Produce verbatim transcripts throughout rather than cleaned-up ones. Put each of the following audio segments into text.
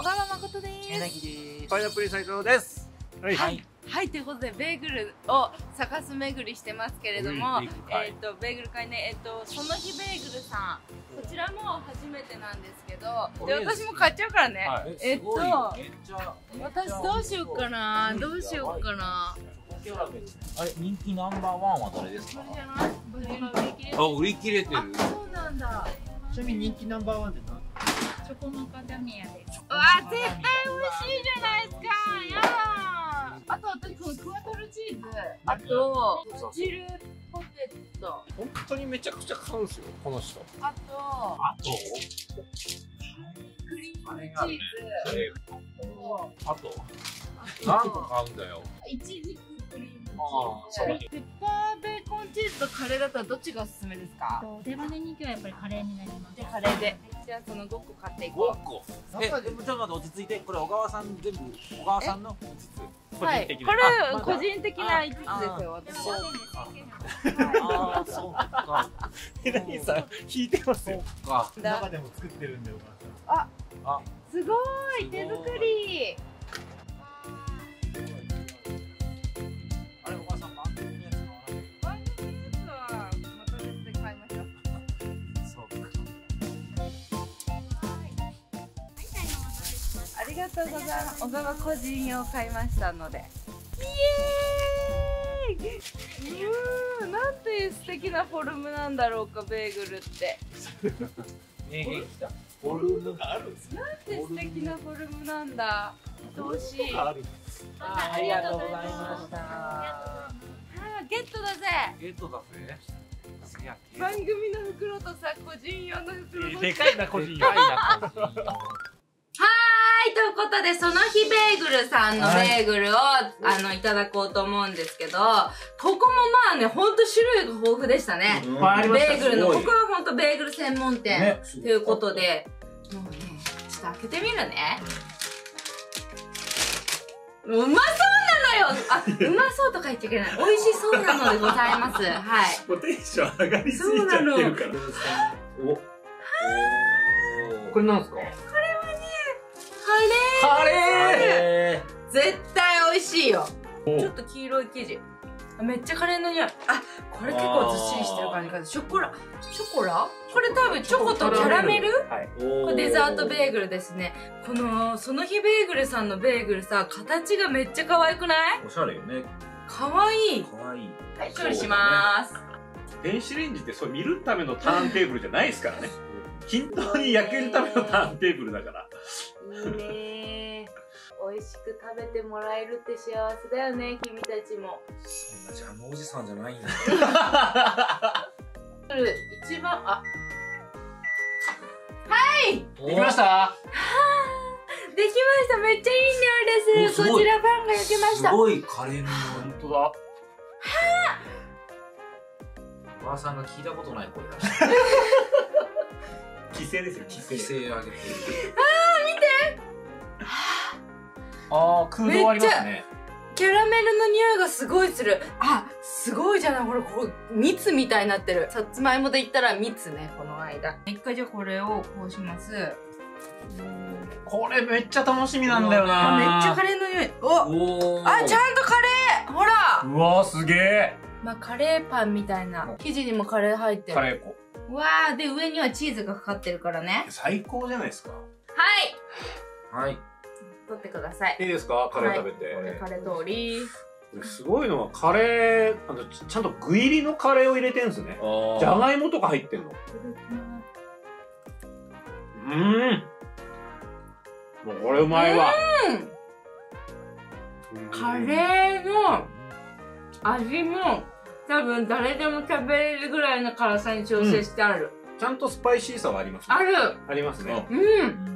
小川誠です。 えなぎです。 パイナップル斉藤です。 はい、はい、はい、ということでベーグルを探す巡りしてますけれども、えっとベーグル会ね、えっとその日ベーグルさん、こちらも初めてなんですけど、で私も買っちゃうからね。はい、えっと私どうしようかな、どうしようかな。 あれ人気ナンバーワンは誰ですか？ あ、売り切れてる。 そうなんだ。 ちなみに人気ナンバーワンって何？ チョコマカダミアです。 うわ、絶対美味しいじゃないですか。やだ。あと私このクワトルチーズ、あとチルポテト。 本当にめちゃくちゃ買うんですよ、この人。 あとあとクリームチーズ。 あと何個買うんだよ。 イチジククリームチーズ。ペッパーベーコンチーズとカレーだったらどっちがおすすめですか？ 定番の人気はやっぱりカレーになります。 でカレーで。じゃあそのごこ買っていこう。 ごこ。え、でもちょっと待って、落ち着いて。これ小川さん全部小川さんのいつつ。 はい。これ個人的ないつつですよ。私。 ああ、そうか。 えなぎさん引いてますよ。 か。 中でも作ってるんだよ、お母さん。 あ、あ、すごい手作り。 あれ、お母さん番組のやつ買わない？ 番組のやつはまた別で買いましょう。 そうか。 ありがとうございます。小川個人用買いましたので。イエーイ。うーん、なんていう素敵なフォルムなんだろうか、ベーグルって。 名言きた。フォルムがあるんですね。 なんて素敵なフォルムなんだ。愛しい。 ある。 ありがとうございました。 あー、ゲットだぜ。 ゲットだぜ。 番組の袋とさ、個人用の袋と。 でかいな個人用。 はい、ということで、その日ベーグルさんのベーグルを、はい、あの、いただこうと思うんですけど、ここもまあね、ほんと種類が豊富でしたね。ベーグルの、ここはほんとベーグル専門店、ね、ということで、もうね、ちょっと開けてみるね。もううまそうなのよ。あ、うまそうとか言っちゃいけない。美味しそうなのでございます。はい。 もうテンション上がりすぎちゃってるから。お。これなんですか？ カレー。 カレー。絶対美味しいよ。ちょっと黄色い生地。めっちゃカレーの匂い。あ、これ結構ずっしりしてる感じか。ショコラ、ショコラ？これ多分チョコとキャラメル？はい。これデザートベーグルですね。この、その日ベーグルさんのベーグルさ、形がめっちゃ可愛くない？ おしゃれよね。 可愛い。 可愛い。 はい、調理しまーす。 電子レンジってそれ見るためのターンテーブルじゃないですからね。均等に焼けるためのターンテーブルだから。 いいねー。美味しく食べてもらえるって幸せだよね、君たちも。 そんなジャムおじさんじゃないんだ。 一番、あ。はい。 できました？ はー。できました。めっちゃいい匂いです。こちらパンが焼けました。 すごいカレーの。 本当だ。はお母さんが聞いたことない声出した。 規制ですよ、規制。 規制上げてる。 あー、見て。 あー、空洞ありますね。 キャラメルの匂いがすごいする。あ、すごいじゃない。これ、こう、蜜みたいになってる。さつまいもで言ったら蜜ね、この間。一回じゃあこれをこうします。 これめっちゃ楽しみなんだよな。 めっちゃカレーの匂い。おおあ、ちゃんとカレーほらうわー、すげえ。 まあ、カレーパンみたいな。生地にもカレー入ってる。 カレー粉。 うわー、で、上にはチーズがかかってるからね。 最高じゃないですか。 はいはい。 取ってください。 いいですか？カレー食べて。 はい、カレー通り。 すごいのはカレー、あの、ちゃんと具入りのカレーを入れてんすね。じゃがいもとか入ってんの。うーん。もうこれうまいわ。 うん。カレーの味も多分誰でも食べれるぐらいの辛さに調整してある。 うん、ちゃんとスパイシーさはありますね。 ある。 ありますね。 うん。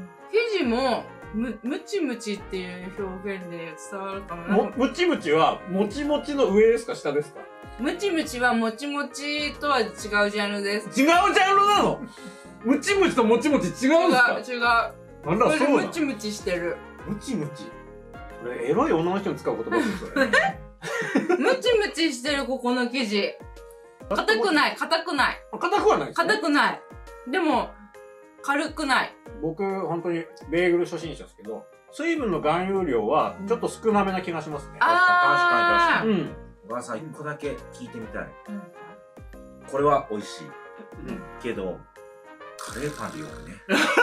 生地もむ、むちむちっていう表現で伝わるかな。 も、むちむちは、もちもちの上ですか下ですか？ むちむちはもちもちとは違うジャンルです。 違うジャンルなの？むちむちともちもち違うんですか？ 違う、違う。 あら、そうなの？ むちむちしてる。 むちむち。これ、エロい女の人に使う言葉ですよ、それ。 ムチムチしてるここの生地。硬くない、硬くない。 硬くはないですね。 硬くない。でも、軽くない。 僕本当にベーグル初心者ですけど、水分の含有量はちょっと少なめな気がしますね。 あ確かに確かに。うん。 小川さん、一個だけ聞いてみたい。これは美味しい。けど、カレーパンでよくね。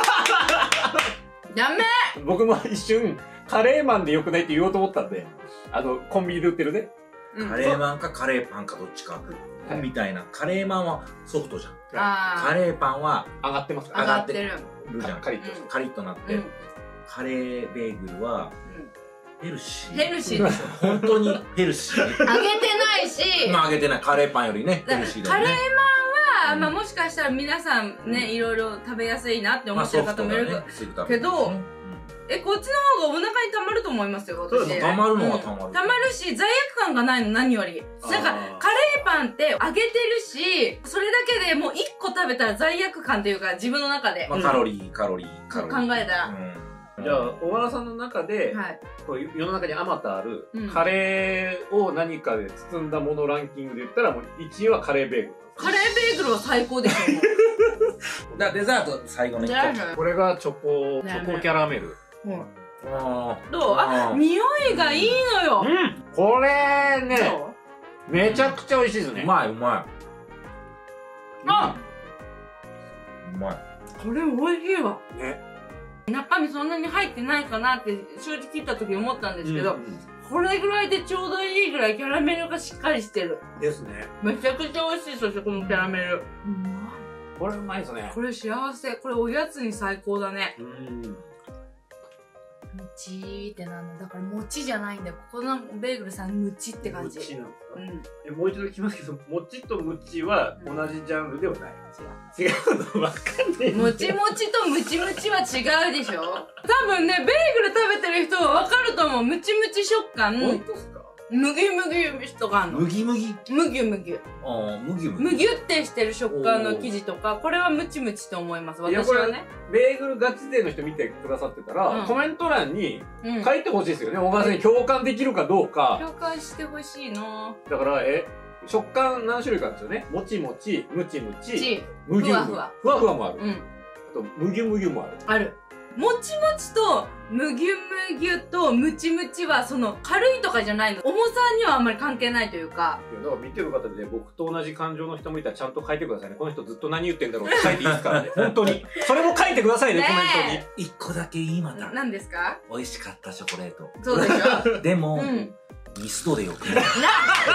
ダメ。 僕も一瞬、カレーマンでよくないって言おうと思ったんで、あの、コンビニで売ってるね。 カレーマンかカレーパンかどっちか。みたいな。カレーマンはソフトじゃん。カレーパンは上がってますから。上がってる。 じゃん。 カリッと。 カリッとなって。カレーベーグルは、ヘルシー。 ヘルシーでしょ。 本当にヘルシー。 揚げてないし。 まあ揚げてない。カレーパンよりね、ヘルシーだよね。 カレーマンは、まあもしかしたら皆さんね、いろいろ食べやすいなって思ってる方もいるけど、え、こっちの方がお腹に溜まると思いますよ、私。 溜まるのは溜まる。 溜まるし、罪悪感がないの、何より。なんか、カレーパンって揚げてるし、それだけでもう一個食べたら罪悪感というか、自分の中で。 まあカロリー、カロリー、カロリー。 考えたら。 じゃあ、小原さんの中で、 はい、 こう世の中にあまたある、うん、カレーを何かで包んだものランキングで言ったら、もういちいはカレーベーグル。 カレーベーグルは最高でしょ、もう。だデザート最後の一個。 これがチョコ、チョコキャラメル。 うん、どう？あ、匂いがいいのよ。 うん。これね、めちゃくちゃ美味しいですね。 うまいうまい。 あ、 うまい。 これ美味しいわ。ね。中身そんなに入ってないかなって正直言った時思ったんですけど、これぐらいでちょうどいいぐらいキャラメルがしっかりしてる。 ですね。 めちゃくちゃ美味しい。そしてこのキャラメル。 うまい。これうまいですね。 これ幸せ。これおやつに最高だね。 うん。 ムチーってなんだ。だから餅じゃないんだよ。ここのベーグルさんムチって感じ。 ムチなんですか？うん。え、もう一度聞きますけど、餅とムチは同じジャンルではない。違う。違うのわかんない。 もちもちとムチムチは違うでしょ？多分ね、ベーグル食べてる人はわかると思う。ムチムチ食感。 本当ですか？ むぎむぎとかあんの。 むぎむぎむぎゅむぎゅ。 ああ、むぎゅむぎ。 むぎゅってしてる食感の生地とか、これはムチムチと思います。私はね。 ベーグルガチ勢の人見てくださってたら、うん、コメント欄に書いてほしいですよね。小川さんに共感できるかどうか。 共感してほしいな。 だから、え、食感何種類かあるんですよね。もちもち、ムチムチ、むぎゅむぎゅ。ふわふわ。ふわふわもある。うん。あと、むぎゅむぎゅもある。 ある。もちもちと、むぎゅむぎゅと、むちむちは、その、軽いとかじゃないの。重さにはあんまり関係ないというか。 いや、だから見てる方でね、僕と同じ感情の人もいたらちゃんと書いてくださいね。この人ずっと何言ってんだろうって書いていいですからね。本当に。それも書いてくださいね、コメントに。 一個だけいいまた。 何ですか？ 美味しかったチョコレート。 そうでしょ？ でも、うん、ミストでよくね。だからさ、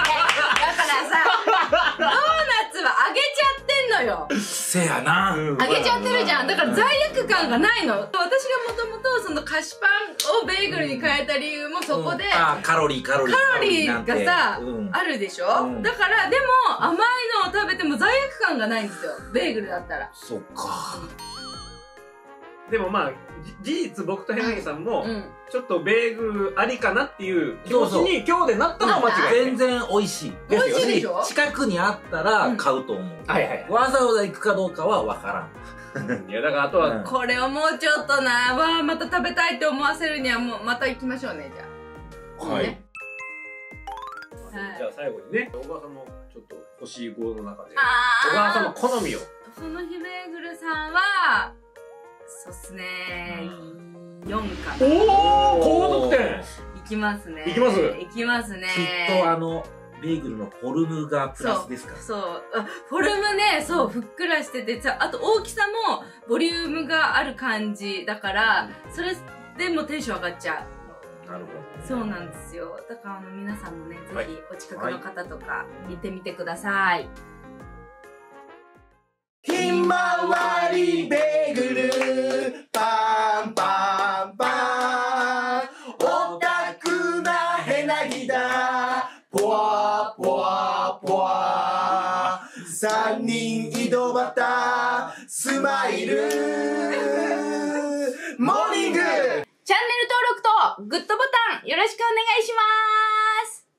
ドーナツは揚げちゃってんのよ。 せやな。 揚げちゃってるじゃん。だから罪悪感がないの。私がもともとその菓子パンをベーグルに変えた理由もそこで、うん、 あ、カロリーカロリーカロリーがさ、うん、あるでしょ、うん、だからでも甘いのを食べても罪悪感がないんですよ、ベーグルだったら。 そっか。 でもまあ事実僕とヘナギさんも、うん、ちょっとベーグルありかなっていう気持ちに今日でなったのは間違いない。 全然美味しい。 美味しいでしょ？ 近くにあったら買うと思う。はいはい。わざわざ行くかどうかはわからん。 いやだからあとは、 これをもうちょっとな、わあまた食べたいって思わせるにはもうまた行きましょうね、じゃあ。 はい。 ね、 じゃあ最後にね、小川さんのちょっと欲しい号の中で、小川さんの好みを。 その日ベーグルさんは、そうっすねー、よんかな。 おー、高得点。 いきますね。 いきます。 いきますね。 きっとあの、ベーグルのフォルムがプラスですか？ そう。そう。フォルムね、そう、ふっくらしてて、あと大きさもボリュームがある感じだから、それでもテンション上がっちゃう。 なるほど。 そうなんですよ。だからあの皆さんもね、ぜひお近くの方とか行ってみてください。 ひまわりベーグルパンパンパンオタクなへなぎだポワポワポワ三人井戸端スマイルモーニング。 チャンネル登録とグッドボタンよろしくお願いします。